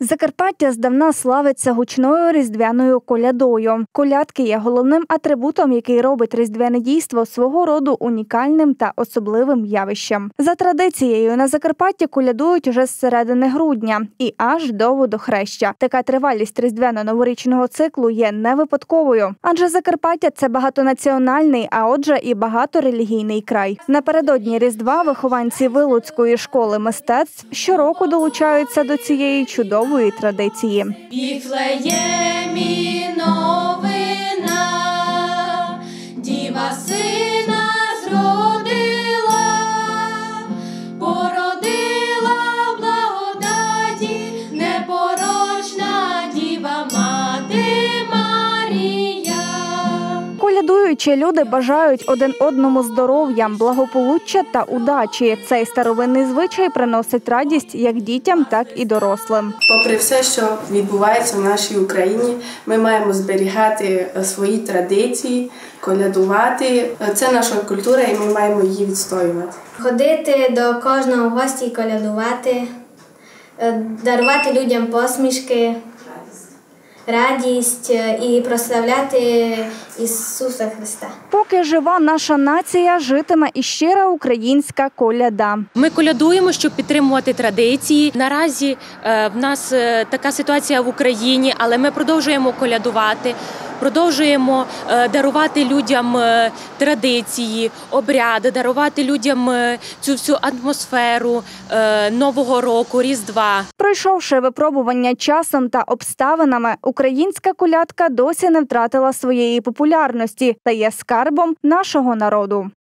Закарпаття здавна славиться гучною різдвяною колядою. Колядки є головним атрибутом, який робить різдвяне дійство свого роду унікальним та особливим явищем. За традицією, на Закарпатті колядують уже з середини грудня і аж до Водохреща. Така тривалість різдвяно-новорічного циклу є не випадковою, адже Закарпаття – це багатонаціональний, а отже і багаторелігійний край. Напередодні Різдва вихованці Вилуцької школи мистецтв щороку долучаються до цієї чудової традиції. Віфлеємі новина, діва сина зродила, породила в благодаті непорочна діва мати Марія. Колядуючі люди бажають один одному здоров'я, благополуччя та удачі. Цей старовинний звичай приносить радість як дітям, так і дорослим. Попри все, що відбувається в нашій Україні, ми маємо зберігати свої традиції, колядувати. Це наша культура і ми маємо її відстоювати. Ходити до кожного в гості і колядувати, дарувати людям посмішки, радість і прославляти Ісуса Христа. Поки жива наша нація, житиме і щира українська коляда. Ми колядуємо, щоб підтримувати традиції. Наразі в нас така ситуація в Україні, але ми продовжуємо колядувати, продовжуємо дарувати людям традиції, обряди, дарувати людям цю всю атмосферу Нового року, Різдва. Пройшовши випробування часом та обставинами, українська колядка досі не втратила своєї популярності та є скарбом нашого народу.